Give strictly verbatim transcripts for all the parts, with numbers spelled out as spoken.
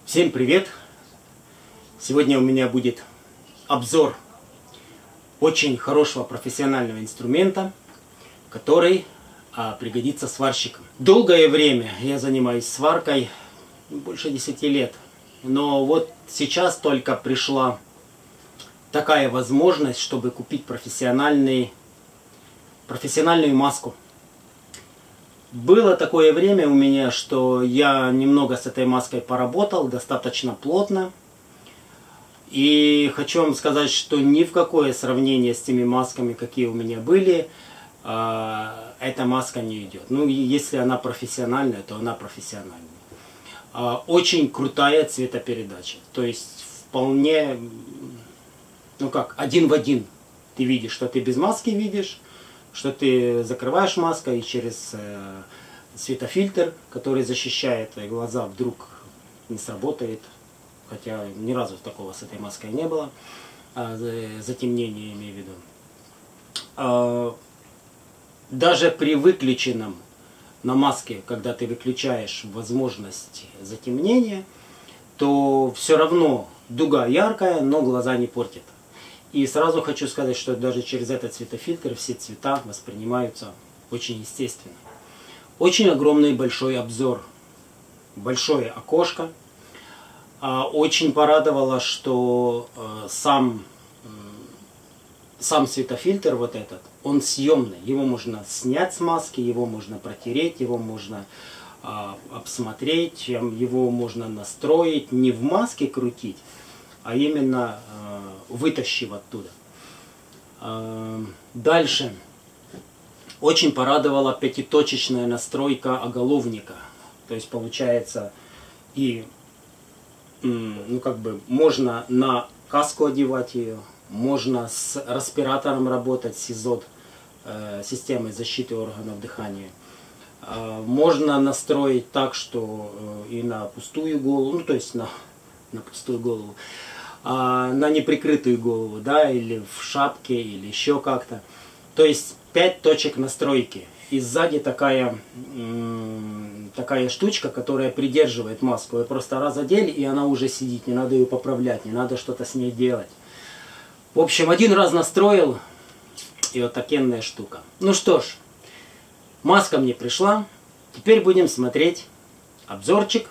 Всем привет! Сегодня у меня будет обзор очень хорошего профессионального инструмента, который а, пригодится сварщикам. Долгое время я занимаюсь сваркой, больше десяти лет, но вот сейчас только пришла такая возможность, чтобы купить профессиональный, профессиональную маску. Было такое время у меня, что я немного с этой маской поработал, достаточно плотно. И хочу вам сказать, что ни в какое сравнение с теми масками, какие у меня были, эта маска не идет. Ну, если она профессиональная, то она профессиональная. Очень крутая цветопередача. То есть вполне, ну как, один в один. Ты видишь, что ты без маски видишь, что ты закрываешь маску и через э, светофильтр, который защищает твои глаза, вдруг не сработает. Хотя ни разу такого с этой маской не было. А, затемнение имею в виду. А, даже при выключенном на маске, когда ты выключаешь возможность затемнения, то все равно дуга яркая, но глаза не портит. И сразу хочу сказать, что даже через этот светофильтр все цвета воспринимаются очень естественно. Очень огромный большой обзор, большое окошко. Очень порадовало, что сам, сам светофильтр вот этот, он съемный. Его можно снять с маски, его можно протереть, его можно обсмотреть, его можно настроить, не в маске крутить, а именно э, вытащив оттуда. Э, дальше. Очень порадовала пятиточечная настройка оголовника. То есть получается и ну, как бы можно на каску одевать ее, можно с респиратором работать, СИЗОД, э, системой защиты органов дыхания. Э, можно настроить так, что э, и на пустую голову, ну то есть на, на пустую голову, на неприкрытую голову, да, или в шапке, или еще как-то. То есть пять точек настройки. И сзади такая, такая штучка, которая придерживает маску. Вы просто раз одели, и она уже сидит, не надо ее поправлять, не надо что-то с ней делать. В общем, один раз настроил, и вот такенная штука. Ну что ж, маска мне пришла. Теперь будем смотреть обзорчик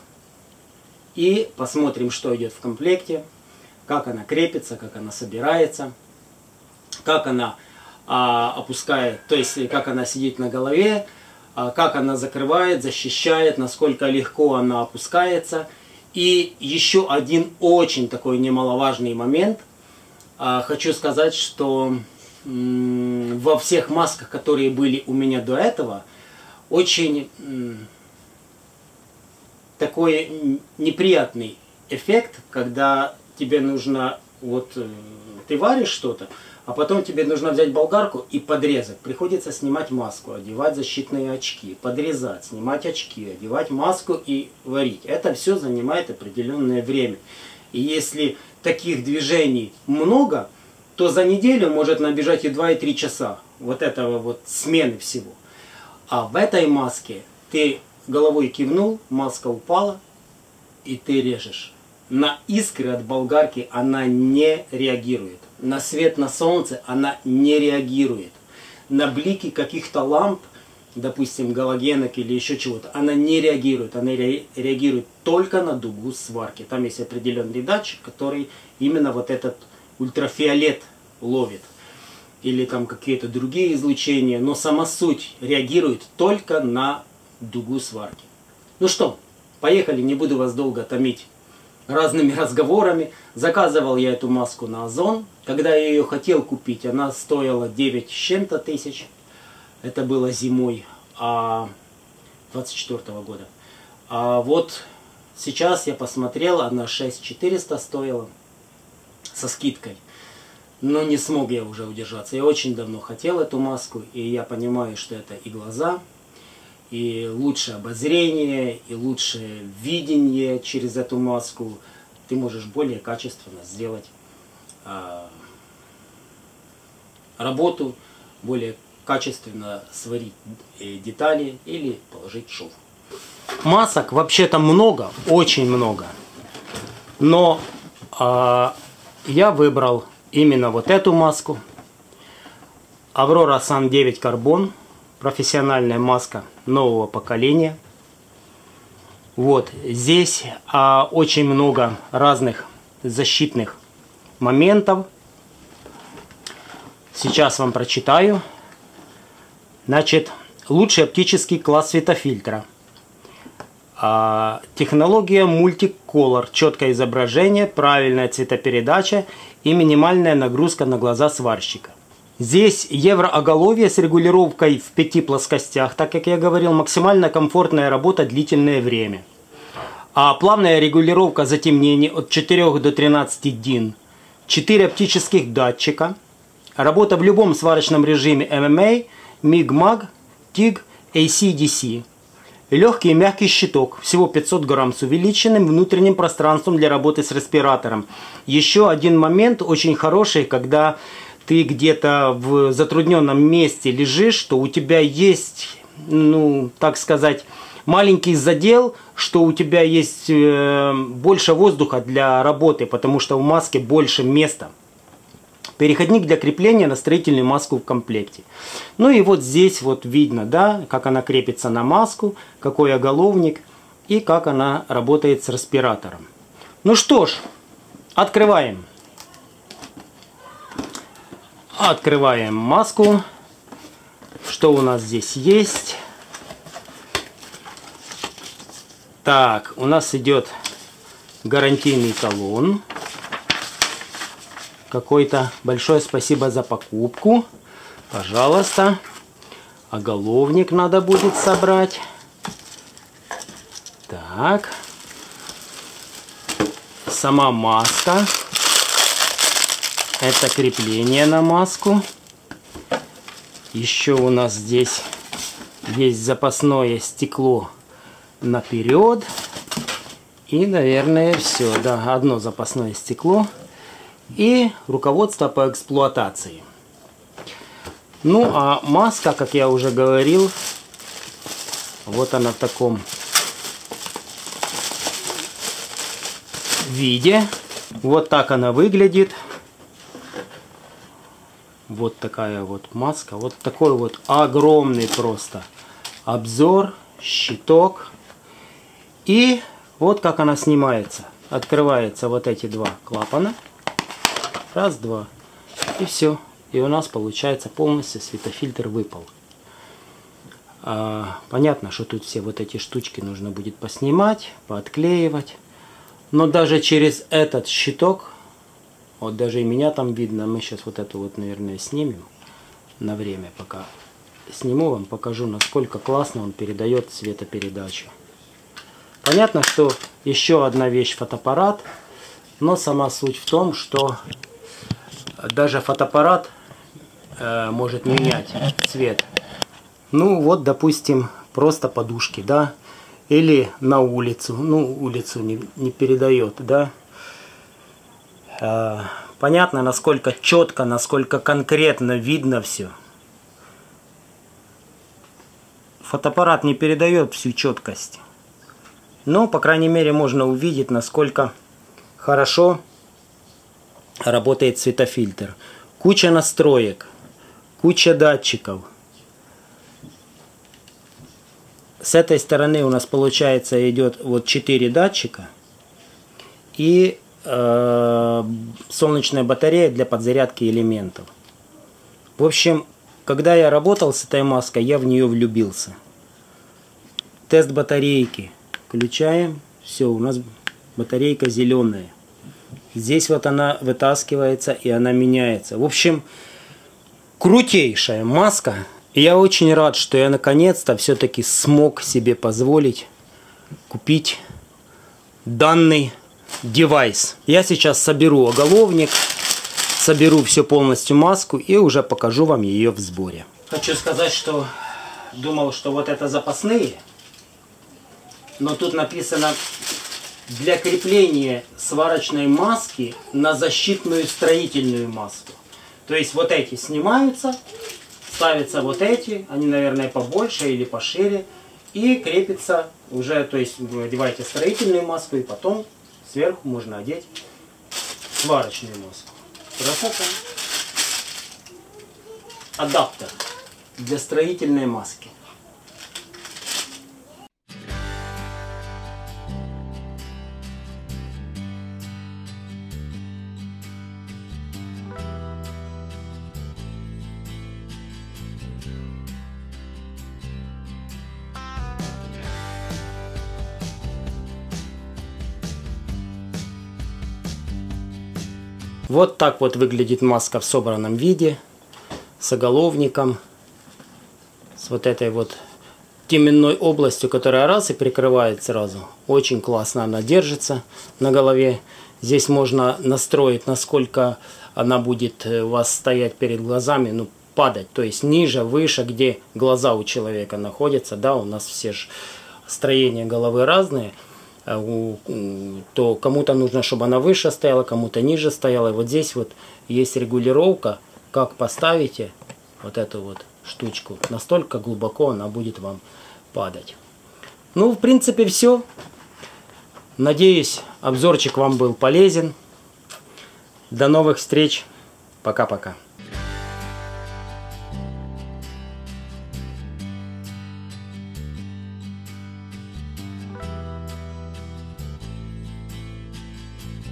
и посмотрим, что идет в комплекте. Как она крепится, как она собирается, как она а, опускает, то есть как она сидит на голове, а, как она закрывает, защищает, насколько легко она опускается. И еще один очень такой немаловажный момент. А, хочу сказать, что м, во всех масках, которые были у меня до этого, очень м, такой неприятный эффект, когда тебе нужно, вот ты варишь что-то, а потом тебе нужно взять болгарку и подрезать. Приходится снимать маску, одевать защитные очки, подрезать, снимать очки, одевать маску и варить. Это все занимает определенное время. И если таких движений много, то за неделю может набежать и два, и три часа вот этого вот смены всего. А в этой маске ты головой кивнул, маска упала, и ты режешь. На искры от болгарки она не реагирует. На свет на солнце она не реагирует. На блики каких-то ламп, допустим, галогенок или еще чего-то, она не реагирует. Она реагирует только на дугу сварки. Там есть определенный датчик, который именно вот этот ультрафиолет ловит. Или там какие-то другие излучения. Но сама суть реагирует только на дугу сварки. Ну что, поехали, не буду вас долго томить разными разговорами. Заказывал я эту маску на Озон. Когда я ее хотел купить, она стоила девять с чем-то тысяч. Это было зимой двадцать четвёртого года. А вот сейчас я посмотрел, она шесть тысяч четыреста стоила со скидкой. Но не смог я уже удержаться. Я очень давно хотел эту маску, и я понимаю, что это и глаза, и лучшее обозрение, и лучшее видение через эту маску. Ты можешь более качественно сделать э, работу, более качественно сварить детали или положить шов. Масок вообще-то много, очень много. Но э, я выбрал именно вот эту маску. Aurora Sun девять Carbon. Профессиональная маска нового поколения. Вот здесь э, очень много разных защитных моментов. Сейчас вам прочитаю. Значит, лучший оптический класс светофильтра. А, технология Multicolor. Четкое изображение, правильная цветопередача и минимальная нагрузка на глаза сварщика. Здесь еврооголовье с регулировкой в пяти плоскостях, так как я говорил, максимально комфортная работа длительное время. А плавная регулировка затемнения от четырёх до тринадцати дин. четыре оптических датчика. Работа в любом сварочном режиме эм эм эй, миг-маг, тиг, эй си ди си. Легкий и мягкий щиток, всего пятьсот грамм с увеличенным внутренним пространством для работы с респиратором. Еще один момент очень хороший, когда ты где-то в затрудненном месте лежишь, что у тебя есть, ну, так сказать, маленький задел, что у тебя есть э, больше воздуха для работы, потому что в маске больше места. Переходник для крепления на строительную маску в комплекте. Ну и вот здесь вот видно, да, как она крепится на маску, какой оголовник и как она работает с респиратором. Ну что ж, открываем. Открываем маску. Что у нас здесь есть? Так, у нас идет гарантийный талон. Какой-то. Большое спасибо за покупку. Пожалуйста. Оголовник надо будет собрать. Так. Сама маска. Это крепление на маску. Еще у нас здесь есть запасное стекло наперед. И, наверное, все. Да, одно запасное стекло. И руководство по эксплуатации. Ну, а маска, как я уже говорил, вот она в таком виде. Вот так она выглядит. Вот такая вот маска. Вот такой вот огромный просто обзор, щиток. И вот как она снимается. Открываются вот эти два клапана. Раз, два. И все. И у нас получается полностью светофильтр выпал. А, понятно, что тут все вот эти штучки нужно будет поснимать, поотклеивать. Но даже через этот щиток, вот даже и меня там видно, мы сейчас вот эту вот, наверное, снимем на время, пока сниму, вам покажу, насколько классно он передает цветопередачу. Понятно, что еще одна вещь фотоаппарат, но сама суть в том, что даже фотоаппарат э, может менять цвет. Ну вот, допустим, просто подушки, да, или на улицу, ну улицу не, не передает, да. Э, понятно, насколько четко, насколько конкретно видно все. Фотоаппарат не передает всю четкость, но, по крайней мере, можно увидеть, насколько хорошо работает светофильтр. Куча настроек, куча датчиков. С этой стороны у нас получается идет вот четыре датчика и э, солнечная батарея для подзарядки элементов. В общем, когда я работал с этой маской, я в нее влюбился. Тест батарейки. Включаем. Все, у нас батарейка зеленая. Здесь вот она вытаскивается и она меняется. В общем, крутейшая маска. И я очень рад, что я наконец-то все-таки смог себе позволить купить данный девайс. Я сейчас соберу оголовник, соберу все полностью маску и уже покажу вам ее в сборе. Хочу сказать, что думал, что вот это запасные. Но тут написано: для крепления сварочной маски на защитную строительную маску. То есть вот эти снимаются, ставятся вот эти, они, наверное, побольше или пошире, и крепится уже, то есть вы одеваете строительную маску и потом Сверху можно одеть сварочную маску. Красота. Адаптер для строительной маски. Вот так вот выглядит маска в собранном виде, с оголовником, с вот этой вот теменной областью, которая раз и прикрывает сразу. Очень классно она держится на голове. Здесь можно настроить, насколько она будет у вас стоять перед глазами, ну, падать. То есть ниже, выше, где глаза у человека находятся. Да, у нас все же строения головы разные. То кому-то нужно, чтобы она выше стояла, кому-то ниже стояла. И вот здесь вот есть регулировка, как поставите вот эту вот штучку, настолько глубоко она будет вам падать. Ну, в принципе, все. Надеюсь, обзорчик вам был полезен. До новых встреч. Пока-пока.